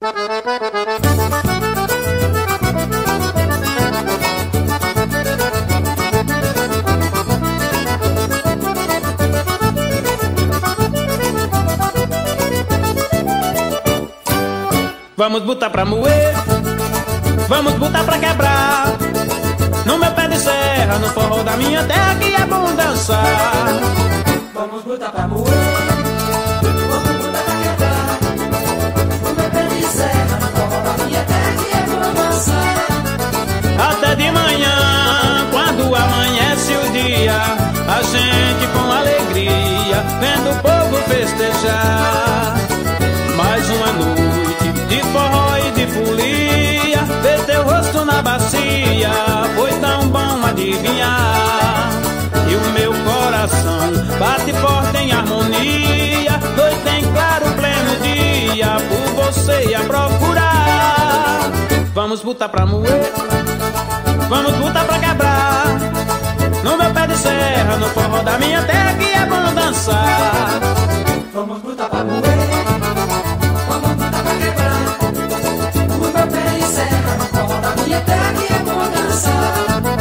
Vamos botar pra moer, vamos botar pra quebrar. No meu pé de serra, no forró da minha terra, que é bom dançar. Vamos botar pra moer, vamos botar pra quebrar. No meu pé de serra, no forró da minha terra, que é bom dançar. Até de manhã, quando amanhece o dia, a gente com alegria, vendo o povo festejar. Mais uma noite de forró e de folia, ver teu rosto na bacia, foi tão bom adivinhar. E o meu coração bate forte em harmonia, noite em claro, pleno dia, por você a procurar. Vamos botar pra moer, vamos botar pra quebrar. No meu pé de serra, no forró da minha terra, que é bom dançar. Vamos botar pra moer, vamos botar pra quebrar. No meu pé de serra, no forró da minha terra, que é bom dançar.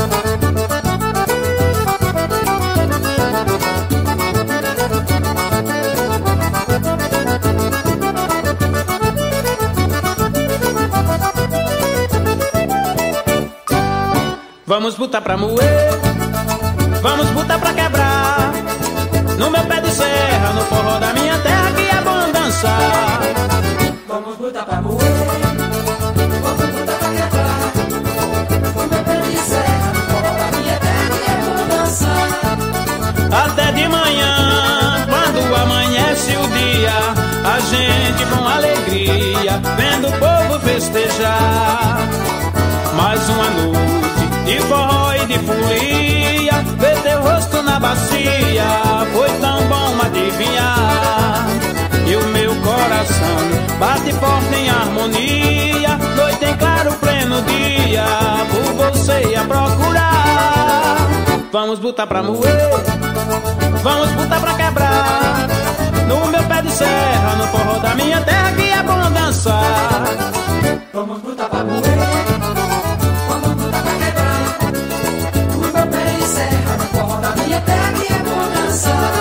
Vamos botar pra moer, vamos botar pra quebrar. No meu pé de serra, no forró da minha terra, que é bom dançar. Vamos botar pra moer, vamos botar pra quebrar. No meu pé de serra, no forró da minha terra, que é bom dançar. Até de manhã, quando amanhece o dia, a gente com alegria, vendo o povo festejar. Mais uma noite de forró e de folia, ver teu rosto na bacia, foi tão bom adivinhar. E o meu coração bate forte em harmonia, noite em claro, pleno dia, por você a procurar. Vamos botar pra moer, vamos botar pra quebrar. No meu pé de serra, no forró da minha terra, que é bom dançar. Vamos botar pra moer, vamos botar pra quebrar. No meu pé de serra, no forró da minha terra, que é bom dançar.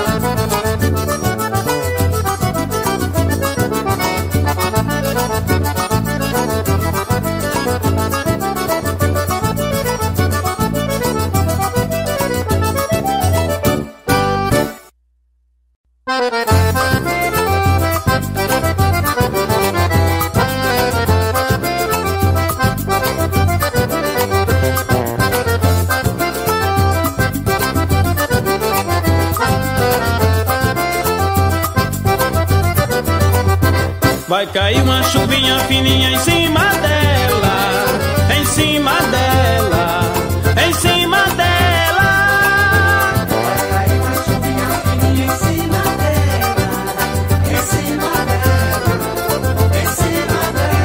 Vai cair uma chuvinha fininha em cima dela, em cima dela, em cima dela. Vai cair uma chuvinha fininha em cima dela, em cima dela, em cima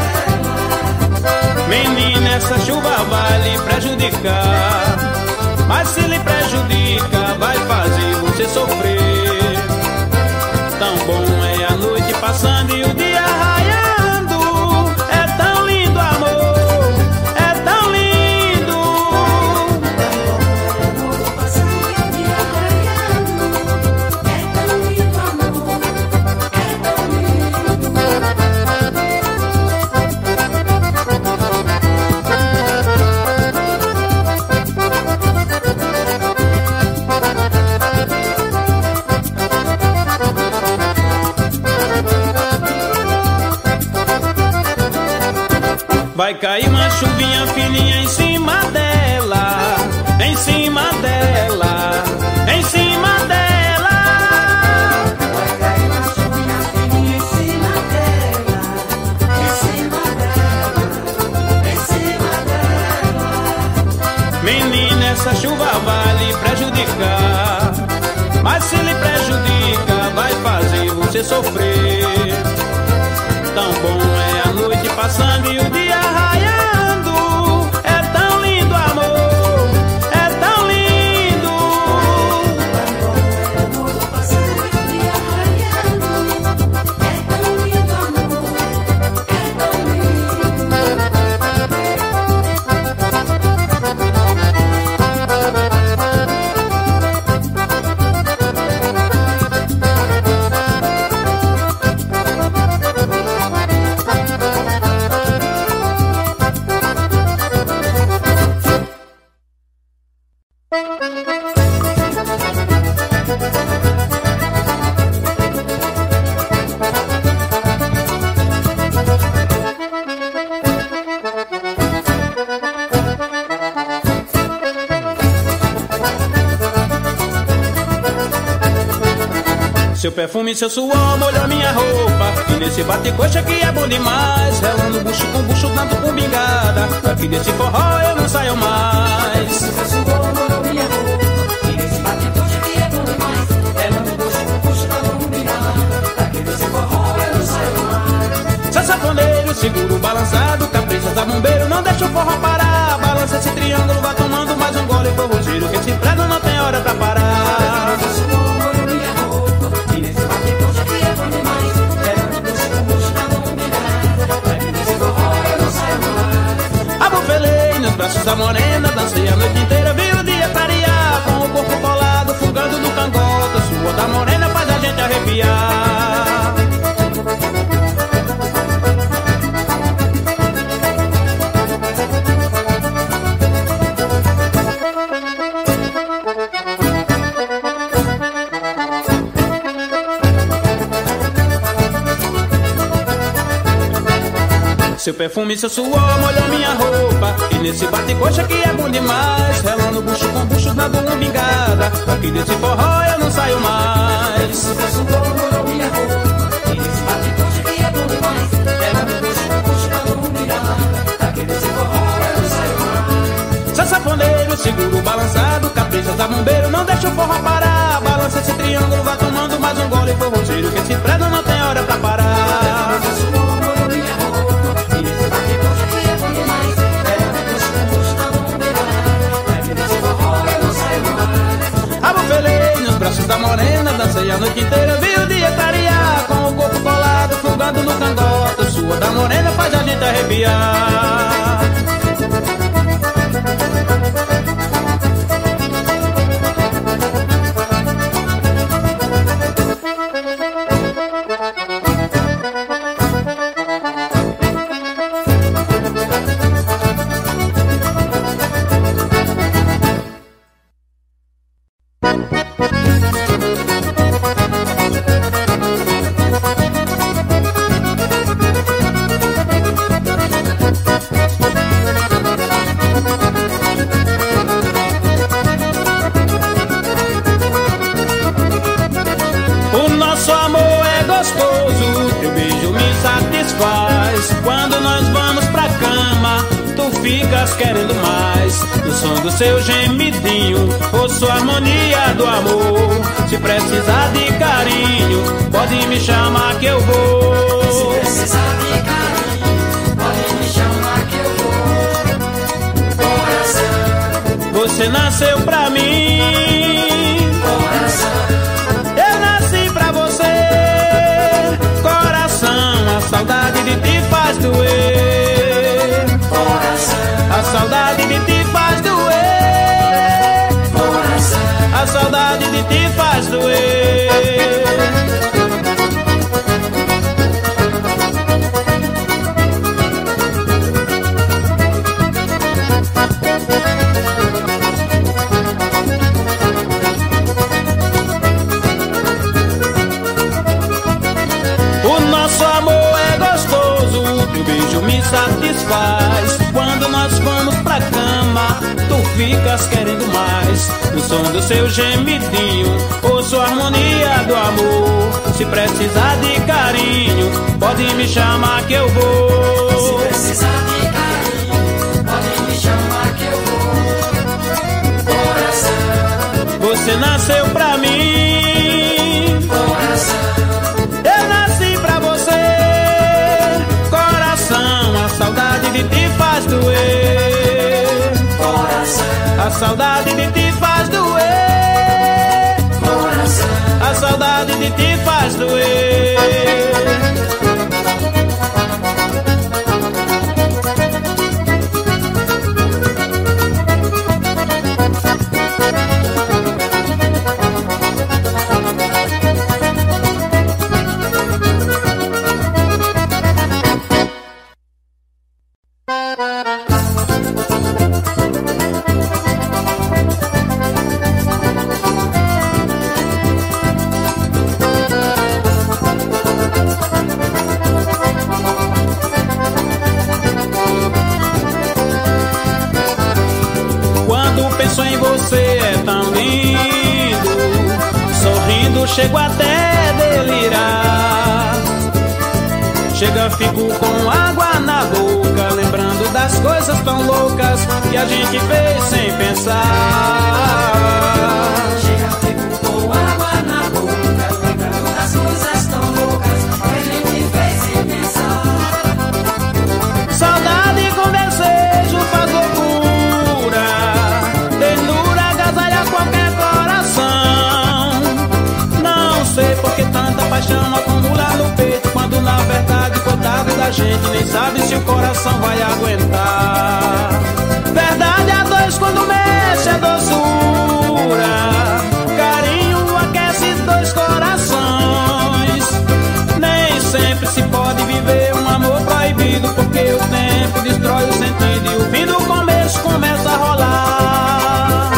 dela. Menina, essa chuva vai lhe prejudicar, mas se lhe prejudica, vai fazer você sofrer. Tão bom é a noite passando e o dia raiando, é tão lindo amor, é tão lindo. Tão bom é a noite passando e o dia raiando, é tão lindo amor, é tão lindo. Vai cair uma chuvinha fininha em cima dela, em cima dela, em cima dela. Vai cair uma chuvinha fininha em cima dela, em cima dela, em cima dela. Menina, essa chuva vai lhe prejudicar, mas se lhe prejudica, vai fazer você sofrer. Tão bom é a noite passando e o dia raiando, é tão lindo amor, é tão lindo. Tão bom é a noite passando e o dia raiando, é tão lindo amor, é tão lindo. Seu perfume, seu suor molhou minha roupa. E nesse bate-coxa que é bom demais, relando bucho com bucho, dando com bingada. Aqui desse forró eu não saio mais. Seu suor molhou minha roupa. E nesse bate-coxa que é bom demais, relando bucho com bucho, dando com bingada. Aqui desse forró eu não saio mais. Seu safoneiro, seguro balançado, capricha da bombeiro, não deixa o forró parar. Balança esse triângulo, vai tomando mais um gole forrozeiro, que esse prego não tem hora pra parar. Seu suor molhou minha roupa. E nesse bate-coxa que é bom demais, relando bucho com bucho, dando com bingada. Aqui desse forró eu não saio mais. Abofelei nos braços da morena, dancei a noite inteira, vi o dia clarear. Com o corpo colado, fugando no cangoto, suor da morena faz a gente arrepiar. Seu perfume, seu suor molhou minha roupa. E nesse bate-coxa que é bom demais, relando bucho com bucho, dando uma bingada. Aqui desse forró eu não saio mais. Seu suor molhou minha roupa. E nesse bate-coxa que é bom demais, relando bucho com bucho, dando uma bingada. Aqui desse forró eu não saio mais. Seu safoneiro, seguro balançado, capricha da bombeiro, não deixa o forró parar. Balança esse triângulo, vai tomando mais um gole forrozeiro, que esse prego não tem hora pra parar. Seu suor molhou minha roupa. E nesse bate-coxa que é bom demais, relando bucho com bucho, dando uma bingada. Aqui desse forró eu não saio mais. Abofelei nos braços da morena, dancei a noite inteira, vi o dia clarear. Com o corpo colado, fugando no cangoto, o suor da morena faz a gente arrepiar. O nosso amor é gostoso, teu beijo me satisfaz. Quando nós vamos pra cama, tu ficas querendo mais. No som do seu gemidinho, ouço a harmonia do amor. Se precisar de carinho, pode me chamar que eu vou. Se precisar de carinho, pode me chamar que eu vou. Coração, Você nasceu pra mim, coração, eu nasci pra você. Coração, a saudade de ti faz doer. coração, A saudade de ti faz doer. coração. A saudade de ti faz doer. O nosso amor é gostoso, teu beijo me satisfaz. Quando nós vamos pra cama, tu ficas querendo mais. No som do seu gemidinho, ouço a harmonia do amor. Se precisar de carinho, pode me chamar que eu Se vou. precisar de carinho, pode me chamar que eu vou. Coração, Você nasceu pra mim, coração, eu nasci pra você. Coração, a saudade de ti faz doer. coração, A saudade de ti faz doer. coração. A saudade de ti faz doer. Penso em você, é tão lindo. Sorrindo chego até Chega, fico com água na boca, lembrando das coisas tão loucas que a gente fez sem pensar. Chega, fico com água na boca, lembrando das coisas tão loucas que a gente fez sem pensar. Saudade com desejo faz loucura, ternura agasalha qualquer coração. Não sei por que tanta paixão acumula no peito, quando na verdade, coitado da gente, nem sabe se o coração vai aguentar. Verdade a dois quando mexe é doçura, carinho aquece dois corações. Nem sempre se pode viver um amor proibido, porque o tempo destrói o sentido e o fim do começo começa a rolar.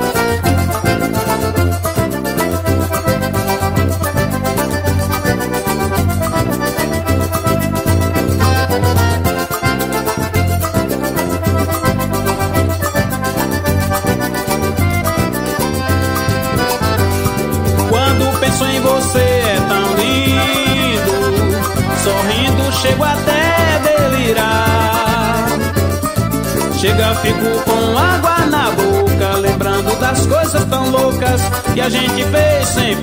Quando penso em você é tão lindo, sorrindo chego até delirar. Chega, fico com água na boca, lembrando das coisas tão loucas que a gente fez sem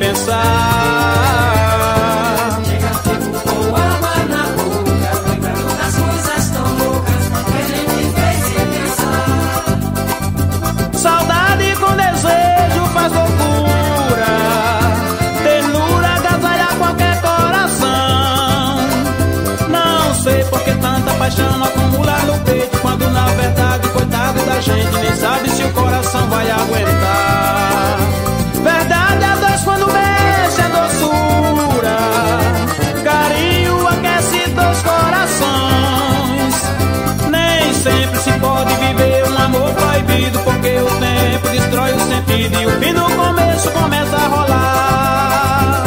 pensar. Chega, fico com água na boca, lembrando das coisas tão loucas que a gente fez sem pensar. Saudade com desejo faz loucura, ternura agasalha qualquer coração. Não sei por que tanta paixão acumula no peito, quando na verdade, coitado da gente, nem sabe se o coração vai aguentar. Verdade a dois quando mexe é doçura, carinho aquece dois corações. Nem sempre se pode viver um amor proibido, porque o tempo destrói o sentido e o fim do começo começa a rolar.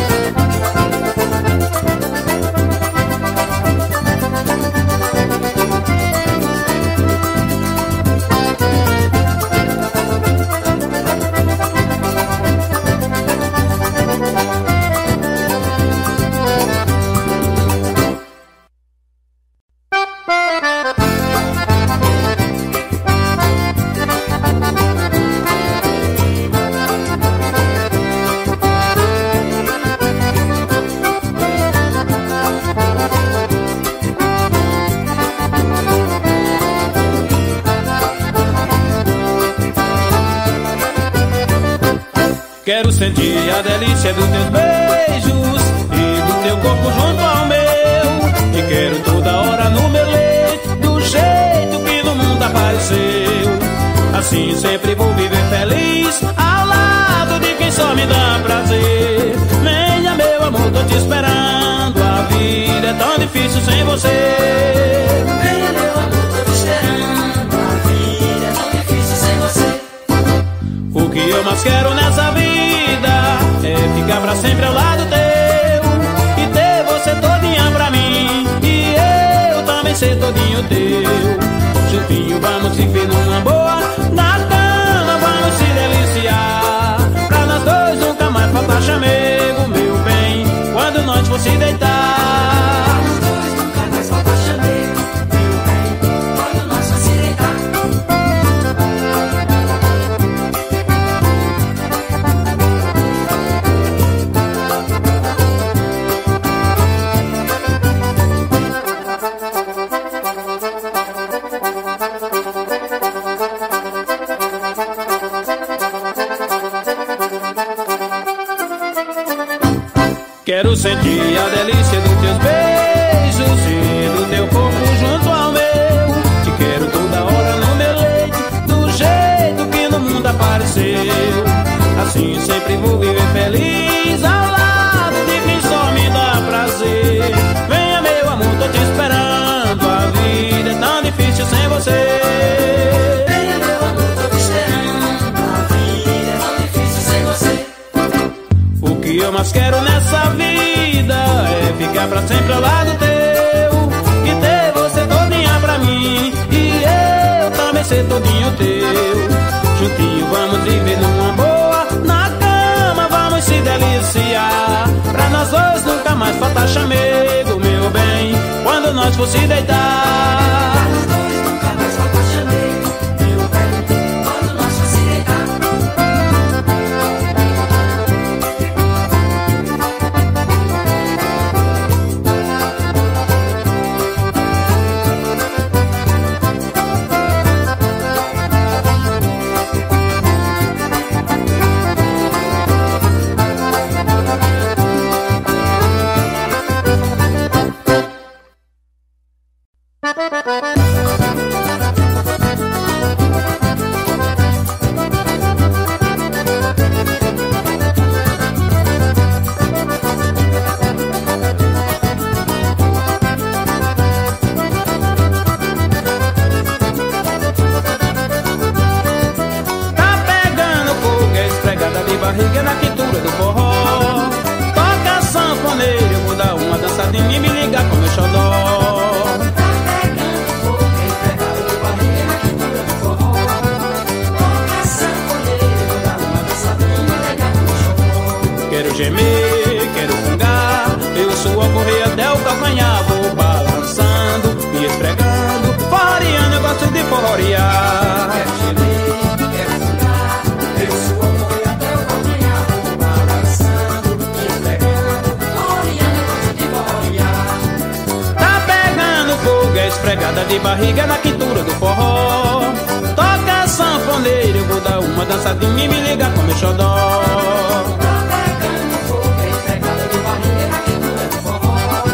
Quero sentir a delícia dos teus beijos e do teu corpo junto ao meu. E quero toda hora no meu leito, do jeito que no mundo apareceu. Assim sempre vou viver feliz, ao lado de quem só me dá prazer. Venha meu amor, tô te esperando, a vida é tão difícil sem você. Venha meu amor, tô te esperando, a vida é tão difícil sem você. O que eu mais quero nessa vida é ficar pra sempre ao lado teu e ter você todinha pra mim, e eu também ser todinho teu. Juntinho vamos viver numa boa, na cama vamos se deliciar, pra nós dois nunca mais faltar chamego, meu bem, quando nós for se deitar. Nós dois nunca mais faltar chamego, meu bem, quando nós for se deitar. Quero sentir a delícia dos teus beijos e do teu corpo junto ao meu. Te quero toda hora no meu leito, do jeito que no mundo apareceu. Assim sempre vou viver feliz, ao lado de quem só me dá prazer. Venha meu amor, tô te esperando, a vida é tão difícil sem você. Venha meu amor, tô te esperando, a vida é tão difícil sem você. O que eu mais quero nessa vida é ficar pra sempre ao lado teu e ter você todinha pra mim, e eu também ser todinho teu. Juntinho vamos viver numa boa, na cama vamos se deliciar, pra nós dois nunca mais faltar chamego, meu bem, quando nós fosse deitar. Os dois nunca mais me apaixonei, meu bem, quando nós fosse deitar. Barriga na quintura do forró. Toca sanfoneiro, eu vou dar uma dançadinha e me ligar com meu xodó. Tá pegando fogo, empregado de barriga na quintura do forró. Toca sanfoneiro, eu vou dar uma dançadinha e me ligar com meu xodó. Quero gemer, quero fungar, eu suor correr até o calcanhar. Vou balançando, me esfregando, forroreando, eu gosto de forrorear. Quero gemer, quero fungar, eu suor correr até o calcanhar. Vou balançando, me esfregando, forroreando, eu gosto de forrorear. Tá pegando fogo, é esfregada de barriga na quintura do forró. Toca sanfoneiro, eu vou dar uma dançadinha e me ligar com meu xodó. Tá pegando fogo, empregado de barriga na quintura do forró.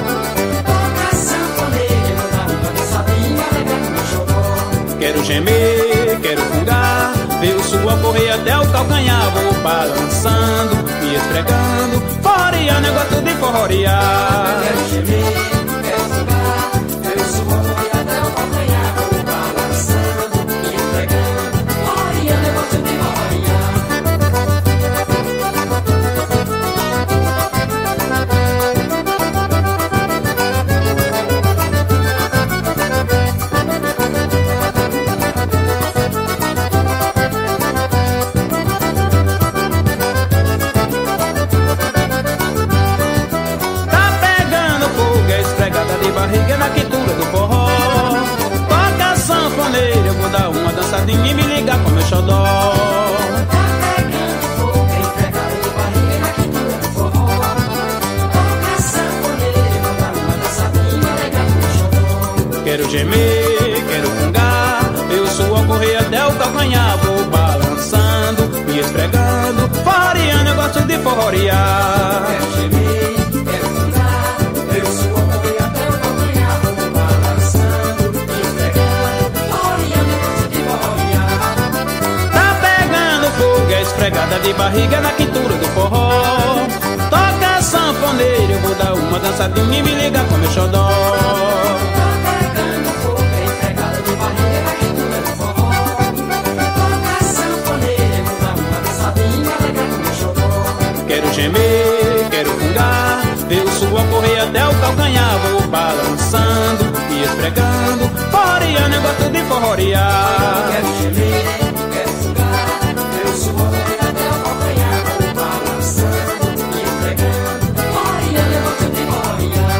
Toca sanfoneiro, eu vou dar uma dançadinha e me ligar com meu xodó. Quero gemer, quero fungar, ver o suor correr até o calcanhar. Vou balançando, me esfregando, forroreando, eu gosto de forrorear. Quero gemer, quero fungar, quero suor correr até o calcanhar. Vou balançando, me esfregando, forroreando, eu gosto de forrorear. Tá pegando fogo, é esfregada de barriga na quintura do forró. Toca sanfoneiro, eu vou dar uma dançadinha e me ligar com meu xodó. Tá pegando fogo, empregado de barriga na quintura do forró. Toca sanfoneiro, eu vou dar uma dançadinha e me ligar com meu xodó. Quero gemer, quero fungar, eu suor correr até o calcanhar. Vou balançando, me esfregando, forroreando, eu gosto de forrorear. Quero gemer, quero fungar, eu suor correr até o calcanhar. Vou balançando, me esfregando, forroreando, eu gosto de forrorear. Tá pegando fogo, é esfregada de barriga na quintura do forró. Toca sanfoneiro, eu vou dar uma dançadinha e me ligar com meu xodó. Tá pegando fogo, empregado de barriga na quintura do forró. Toca sanfoneiro, eu vou dar uma dançadinha e me ligar com meu xodó. Quero gemer, quero fungar, ver o suor correr até o calcanhar. Vou balançando, me esfregando, forroreando, eu gosto de forrorear. Quero gemer, quero fungar, eu suor correr até o calcanhar. Vou balançando, me esfregando, forroreando, eu gosto de forrorear.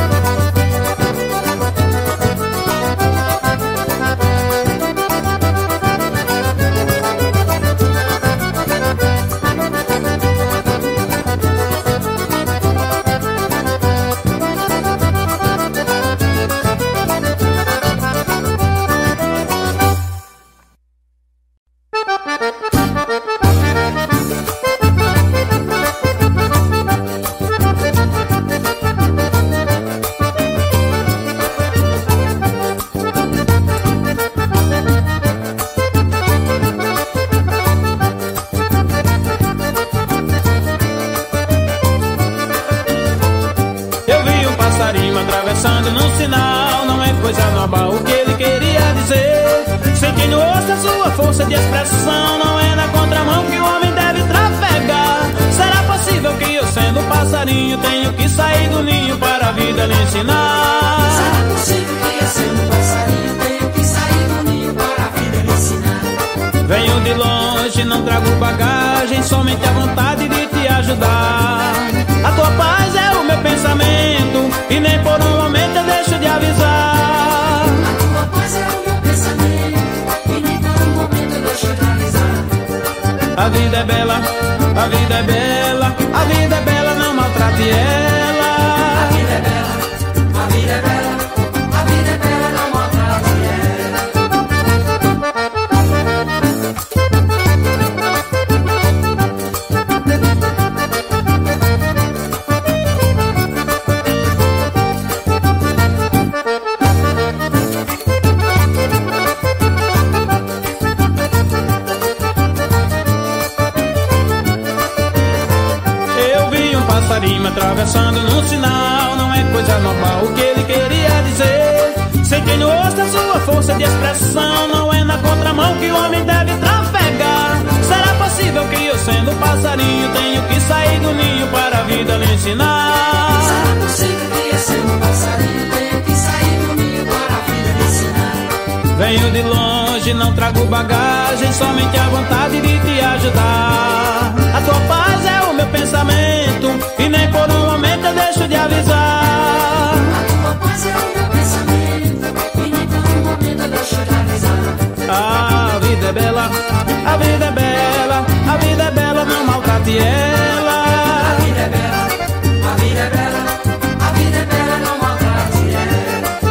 Atravessando num sinal, não é coisa normal o que ele queria dizer. Senti no rosto a sua força de expressão, não é na contramão que o homem deve trafegar. Será possível que eu, sendo passarinho, tenho que sair do ninho para a vida lhe ensinar? Será possível que eu, sendo passarinho, tenho que sair do ninho para a vida lhe ensinar? Venho de longe, não trago bagagem, somente a vontade de te ajudar. A tua paz é o meu pensamento, e nem por um momento eu deixo de avisar. A vida é bela, a vida é bela, a vida é bela, não maltrate ela. A vida é bela, a vida é bela, a vida é bela, não maltrate ela. Atravessando no sinal, não é coisa normal o que ele queria dizer. Senti no rosto a sua força de expressão, não é na contramão que o homem deve trafegar. Será possível que eu, sendo passarinho, tenho que sair do ninho para a vida lhe ensinar? Será possível que eu, sendo passarinho, tenho que sair do ninho para a vida lhe ensinar? Venho de longe, não trago bagagem, somente a vontade de te ajudar. A tua paz é o meu pensamento, e nem por um momento eu deixo de avisar. A tua paz é o meu pensamento, e nem por um momento eu deixo de avisar. A vida é bela, a vida é bela, a vida é bela, não maltrate ela. A vida é bela, a vida é bela, a vida é bela, não maltrate ela.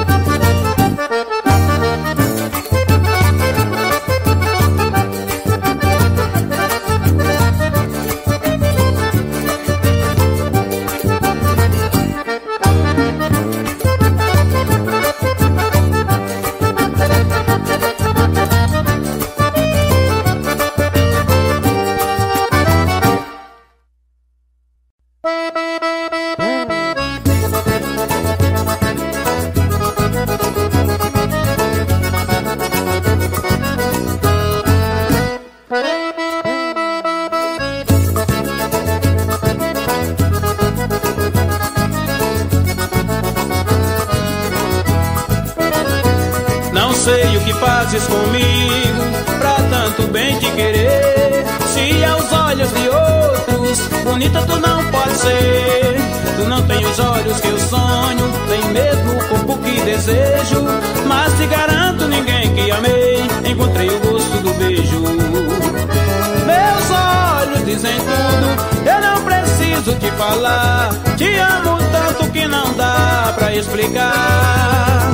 Sei o que fazes comigo pra tanto bem te querer. Se aos olhos de outros bonita tu não pode ser. Tu não tem os olhos que eu sonho, nem mesmo o corpo que desejo. Mas te garanto, ninguém que amei encontrei o gosto do beijo. Meus olhos dizem tudo, eu não preciso te falar. Te amo tanto que não dá pra explicar.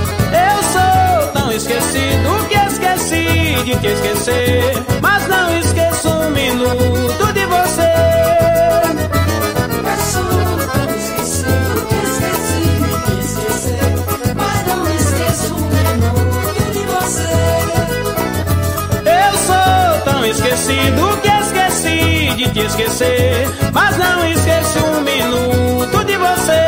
Esquecido que esqueci de te esquecer, mas não esqueço um minuto de você. Eu sou tão esquecido que esqueci de te esquecer, mas não esqueço um minuto de você. Eu sou tão esquecido que esqueci de te esquecer, mas não esqueço um minuto de você.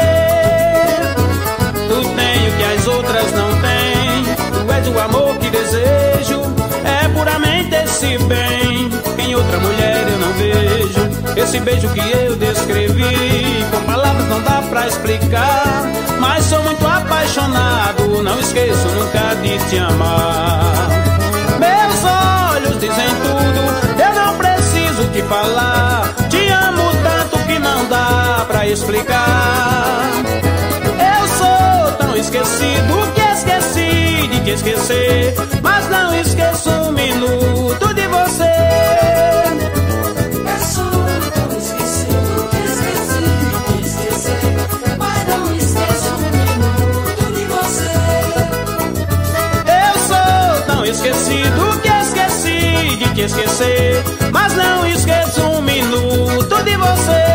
Tu tem o que as outras não têm, és o amor que desejo, é puramente esse bem que em outra mulher eu não vejo. Esse beijo que eu descrevi, com palavras não dá pra explicar, mas sou muito apaixonado, não esqueço nunca de te amar. Meus olhos dizem tudo, eu não preciso te falar. Te amo tanto que não dá pra explicar. Eu sou tão esquecido que esqueci de te esquecer, mas não esqueço um minuto de você. Eu sou tão esquecido que esqueci de te esquecer, mas não esqueço um minuto de você. Eu sou tão esquecido que esqueci de te esquecer, mas não esqueço um minuto de você.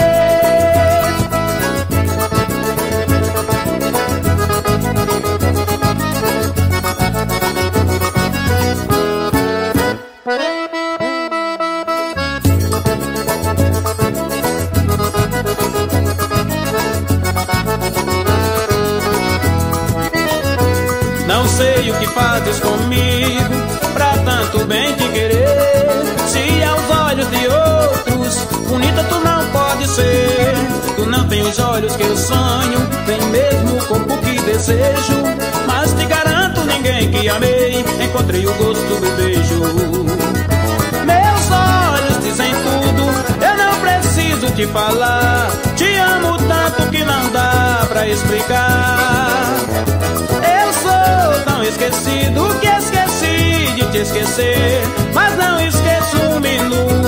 Não sei o que fazes comigo pra tanto bem te querer. Se aos olhos de outros bonita tu não pode ser. Tu não tem os olhos que eu sonho, nem mesmo o corpo que desejo, mas te garanto, ninguém que amei encontrei o gosto do beijo. Meus olhos dizem tudo, eu não preciso te falar. Te amo tanto que não dá pra explicar. Eu sou tão esquecido que esqueci de te esquecer, mas não esqueço um minuto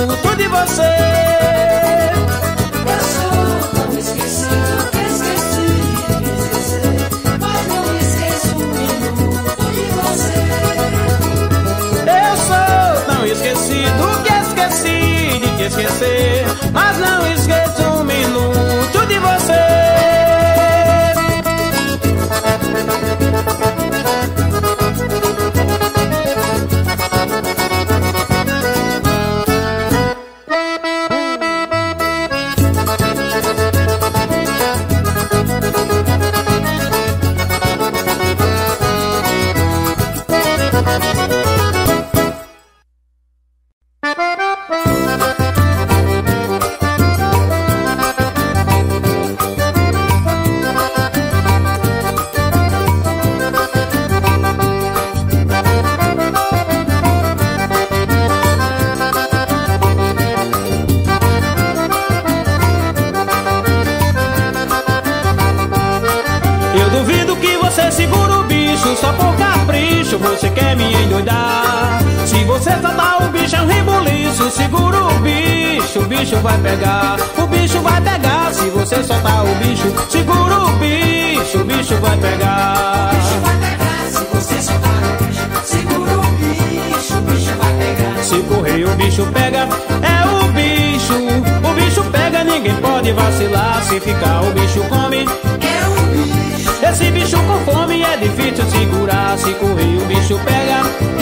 bicho só por capricho, você quer me endoidar. Se você soltar o bicho é um rebuliço, segura o bicho vai pegar. O bicho vai pegar, se você soltar o bicho, segura o bicho vai pegar. O bicho vai pegar, se você soltar o bicho, segura o bicho vai pegar. Se correr o bicho pega, é o bicho pega, ninguém pode vacilar. Se ficar o bicho come, É o bicho, esse bicho com fome é difícil segurar. Se correr o bicho pega,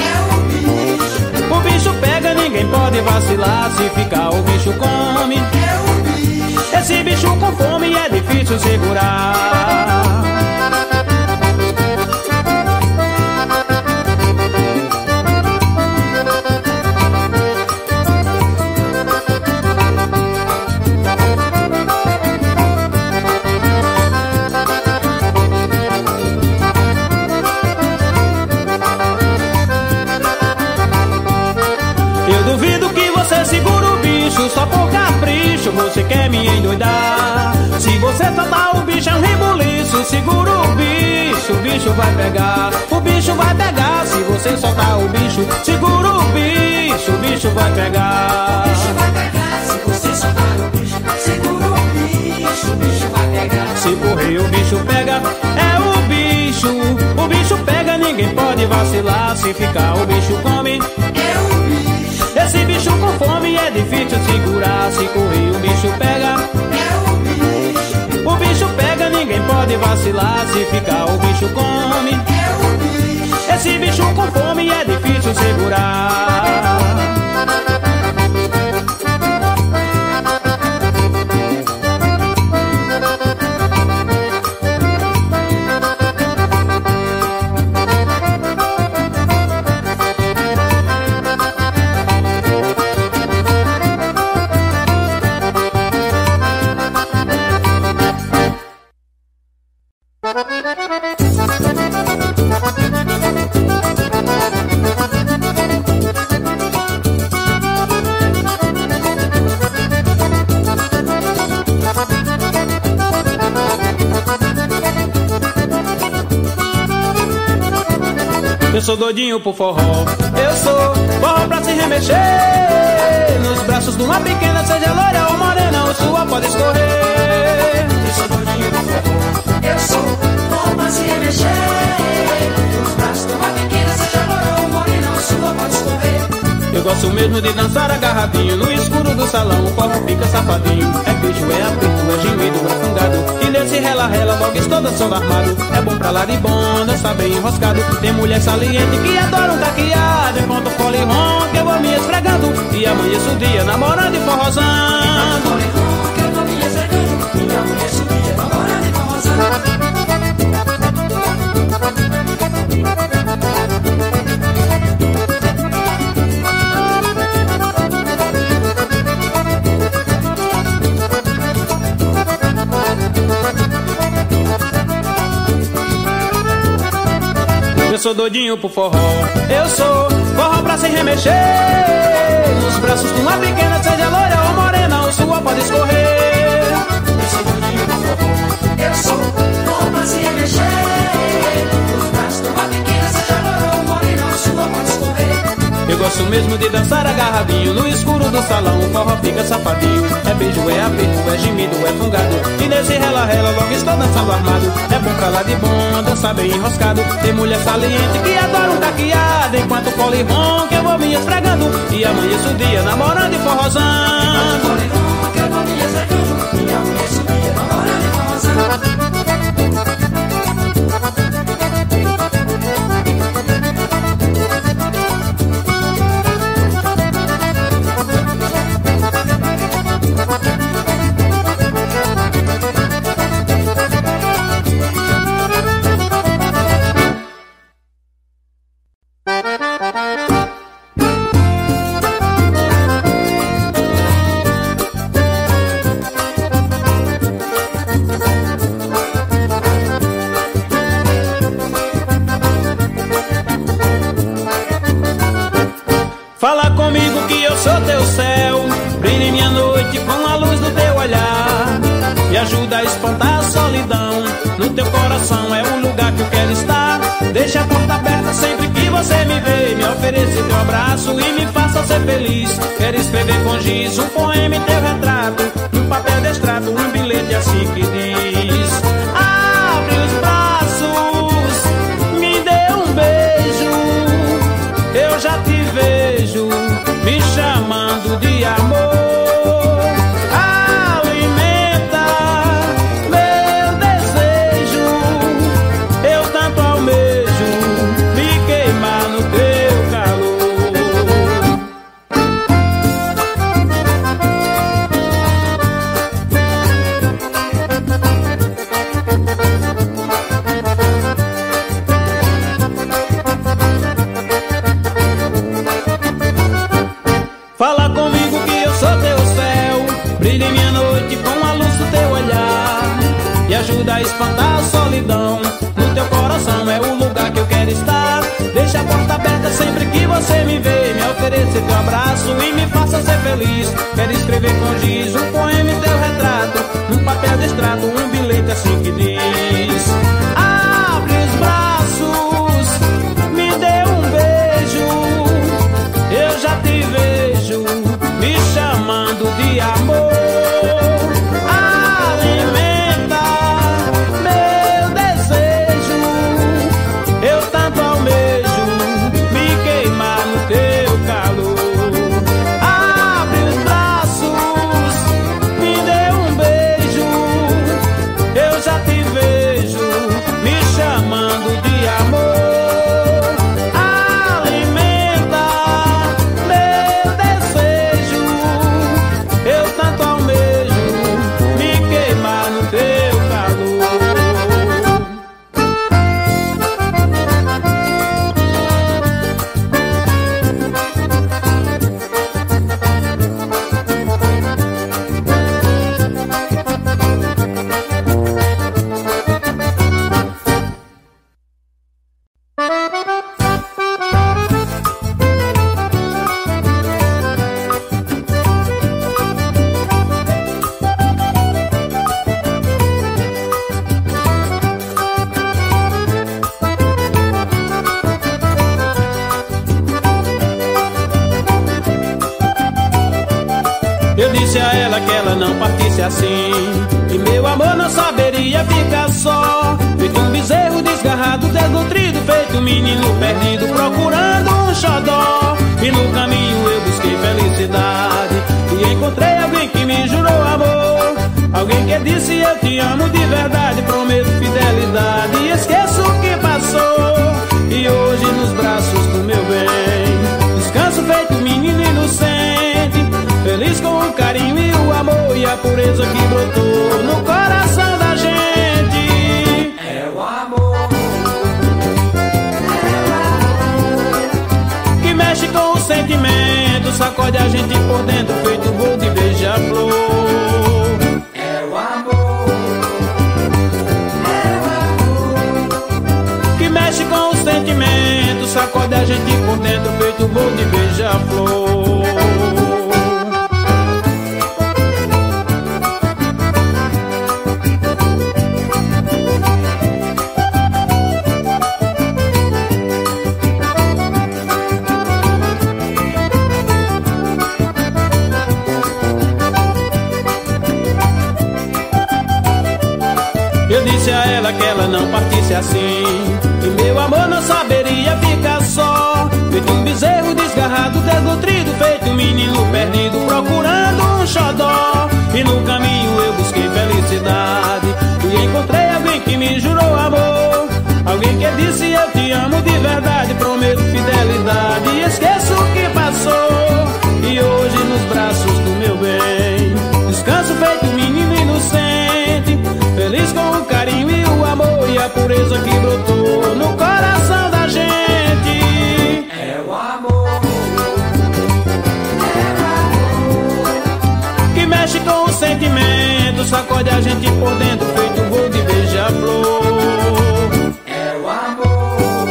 o bicho pega, ninguém pode vacilar. Se ficar o bicho come, esse bicho com fome é difícil segurar. Só por capricho você quer me endoidar. Se você soltar o bicho é um rebuliço, segura o bicho vai pegar. O bicho vai pegar, se você soltar o bicho, segura o bicho vai pegar. o bicho vai pegar, se você soltar o bicho, segura o bicho vai pegar. Se correr o bicho pega, é o bicho pega, ninguém pode vacilar. Se ficar o bicho come, esse bicho com fome é difícil segurar. Se correr o bicho pega, o bicho pega, ninguém pode vacilar. Se ficar o bicho come, esse bicho com fome é difícil segurar. Eu sou doidinho por forró, eu sou forró pra se remexer. Nos braços de uma pequena, seja loira ou morena, o suor pode escorrer. Eu sou doidinho por forró, eu sou forró pra se remexer. Nos braços de uma pequena, seja loira ou morena, o suor pode escorrer. Eu gosto mesmo de dançar agarradinho no escuro do salão, o forró fica safadinho. É beijo, é aperto, é gemido, é fungado. E nesse rela-rela logo estou dançando armado. É bom pra lá de bom, dançar bem enroscado. Tem mulher saliente que adoram caquear. Enquanto fole ron que eu vou me esfregando, e amanheço o dia namorando e forrosando. Que eu vou me esfregando, e amanheço o dia namorando e forrosando. Eu sou doidinho por forró, eu sou forró pra se remexer. Nos braços de uma pequena, seja loira ou morena, o suor pode escorrer. Eu sou doidinho por forró, eu sou forró pra se remexer. Nos braços de uma pequena, seja loira ou morena, o suor pode escorrer. Eu gosto mesmo de dançar agarradinho no escuro do salão, o forró fica safadinho. É beijo, é aperto, é gemido, é fungado. E nesse rela-rela logo estou dançando armado. É bom pra lá de bom, dançar bem enroscado. Tem mulher saliente que adoram caqueada, enquanto fole ron que eu vou me esfregando, e amanheço o dia namorando e forrosando. Que eu vou me esfregando, e amanheço o dia namorando e forrosando. oferecer teu abraço e me faça ser feliz. Quero escrever com giz um poema em teu retrato, num papel de extrato, um bilhete assim que diz: abre os braços, me dê um beijo, eu já te vejo me chamando de amor. Fala comigo que eu sou teu céu, brilha em minha noite com a luz do teu olhar e ajuda a espantar a solidão. No teu coração é o lugar que eu quero estar. Deixa a porta aberta sempre que você me vê, me oferecer teu abraço e me faça ser feliz. Quero escrever com giz um poema em teu retrato, num papel de extrato, um bilhete assim que diz: abre os braços, me dê um beijo, eu já te vejo me chamando de amor. Alimenta meu desejo, eu tanto almejo me queimar no teu calor. Abre os braços, me dê um beijo, eu já te vejo me chamando de amor. Eu disse a ela que ela não partisse assim, que meu amor não saberia ficar só, feito um bezerro desgarrado, desnutrido, feito um menino perdido procurando um xodó. E no caminho eu busquei felicidade e encontrei alguém que me jurou amor, alguém que disse eu te amo de verdade, prometo fidelidade e esqueço o que passou. E hoje nos braços do meu bem descanso feito um menino inocente, feliz com o carinho e o amor e a pureza que brotou no coração da gente. É o amor, que mexe com o sentimento, sacode a gente por dentro feito um voo de beija-flor. é o amor, é o amor, Que mexe com o sentimento, sacode a gente por dentro feito um voo de beija-flor. Eu disse a ela que ela não partisse assim, que meu amor não saberia ficar só, feito um bezerro desgarrado, desnutrido, feito um menino perdido procurando um xodó. E no caminho eu busquei felicidade e encontrei alguém que me jurou amor, alguém que disse eu te amo de verdade, prometo fidelidade e esqueço o que passou. E hoje nos braços do meu bem descanso feito um menino inocente, feliz com o carinho e o amor e a pureza que brotou no coração da gente. é o amor, Que mexe com o sentimento, sacode a gente por dentro feito um voo de beija-flor. é o amor,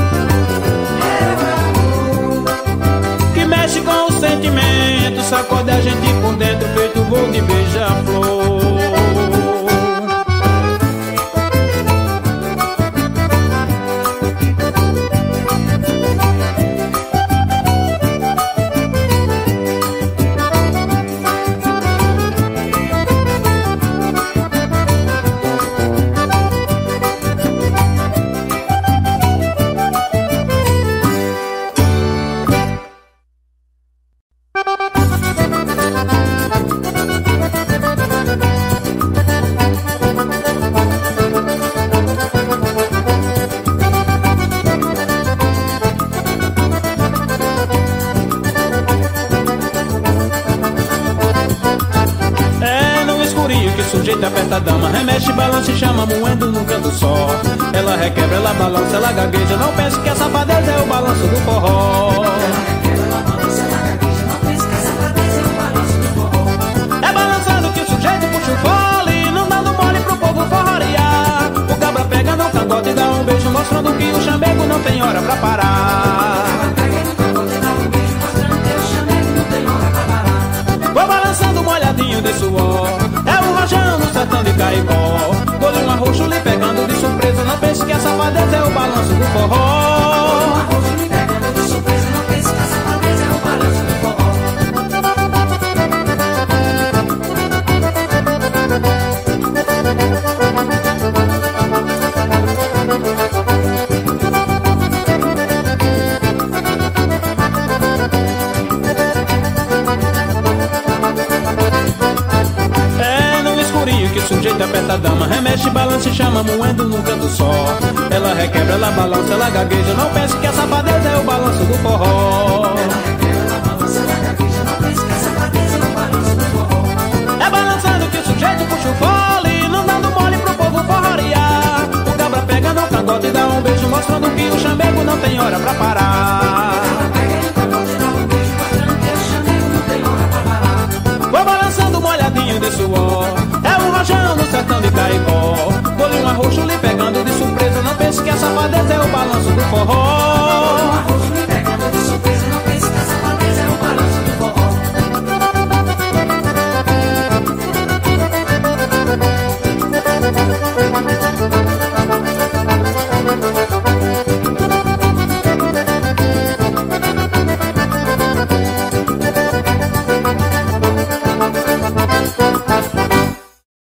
Que mexe com o sentimento, sacode a gente por dentro feito um voo de beija-flor. a dama, remexe, balança e chama, moendo num canto só. Ela requebra, ela balança, ela gagueja, não pense que a safadeza é o balanço do forró. Ela requebra, ela balança, ela gagueja, não pense que a safadeza é o balanço do forró. É balançando que o sujeito puxa o fole, não dando mole pro povo forrorear. O cabra pega no cangote e dá um beijo, mostrando que o chamego não tem hora pra parar. Ela pega no cangote e dá um beijo, mostrando que o chamego não tem hora pra parar. Vou balançando molhadinho de suor, é o rojão no sertão de Caicó. Dou-lhe um arroxo lhe pegando de surpresa, não pense que a safadeza é o balanço do forró. Um arroxo lhe pegando de surpresa, não pense que a safadeza é o balanço do forró. Que o sujeito aperta a dama, remexe, balança e chama, moendo num canto só. Ela requebra, ela balança, ela gagueja, não pense que a safadeza é o balanço do forró.